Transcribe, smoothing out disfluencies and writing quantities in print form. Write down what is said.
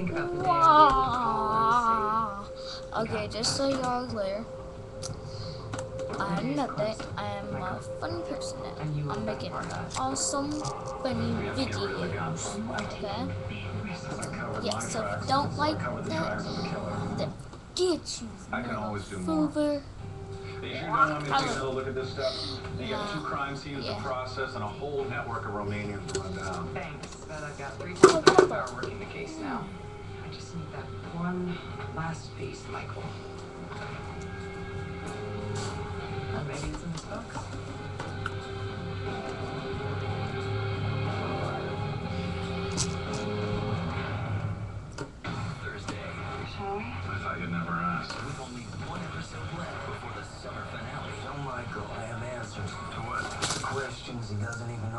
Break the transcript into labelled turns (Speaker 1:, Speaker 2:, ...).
Speaker 1: think about the day I'll be able to call and say,
Speaker 2: Okay, just so y'all are clear, I'm nothing. I am a funny person. I'm making awesome funny videos. Okay? Yeah, so if you don't like that, then get you motherfucker.
Speaker 3: You sure you don't want me to take another look at this stuff? You got 2 crime scenes to process and a whole network of Romanians to run down.
Speaker 1: thanks, but I've got 3 times the manpower working the case now. I just need that one last piece, Michael. Or maybe it's in this book.
Speaker 4: Thursday.
Speaker 1: Shall we?
Speaker 3: I thought you'd never ask.
Speaker 4: With only 1 episode left before the summer finale.
Speaker 5: Tell Michael I have answers
Speaker 3: To what?
Speaker 5: questions he doesn't even